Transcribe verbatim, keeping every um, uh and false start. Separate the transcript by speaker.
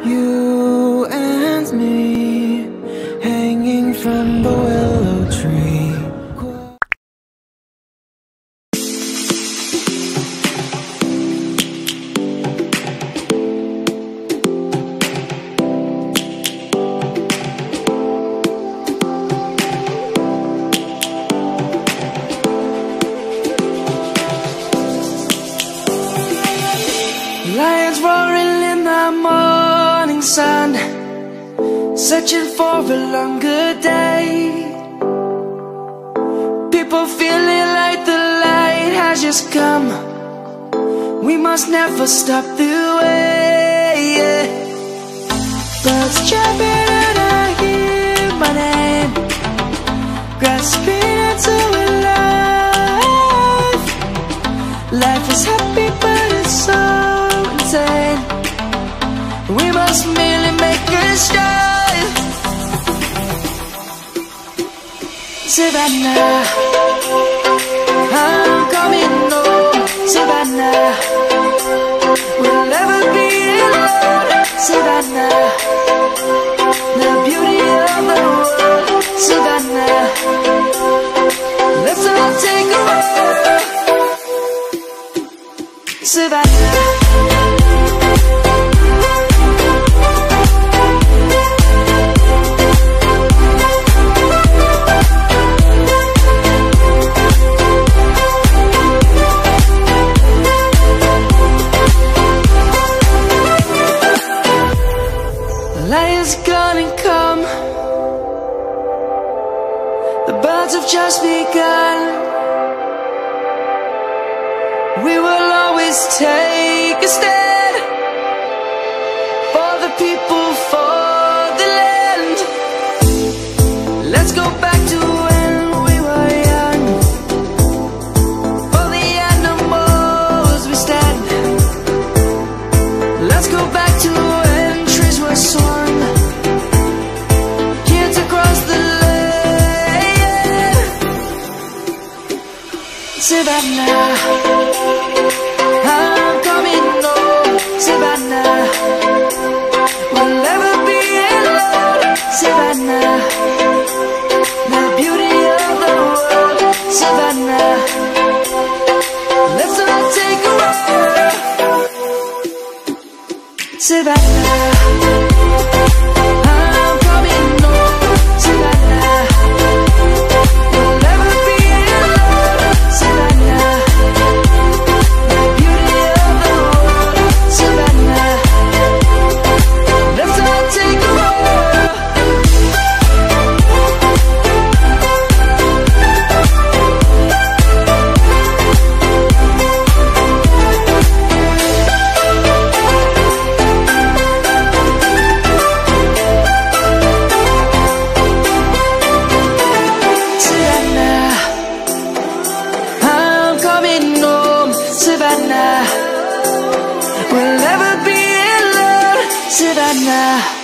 Speaker 1: You and me, hanging from the willow tree.
Speaker 2: Lions roaring in the morning sun, searching for a longer day. People feeling like the light has just come. We must never stop the way, yeah. Birds chirping and I hear my name, grasping into a life. Life is happy but it's so insane. We must merely make a start. Savannah, I'm coming home. Savannah, we'll never be alone. Savannah, the beauty of the world. Savannah, let's all take a walk. Savannah. Lion's gonna come. The birds have just begun. We will always take a stand for the people, for the land. Let's go back to when we were young. For the animals we stand. Let's go back to when trees were swung. Kids across the land. Savannah, I'm coming home. Savannah, we'll never be alone. Savannah, the beauty of the world. Savannah, let's all take a walk. Savannah, I'm coming home. Savannah, we'll never be alone. Savannah, the beauty of the world. Savannah, let's all take a walk. Savannah, I'm coming home. Savannah, we'll never be alone. Savannah.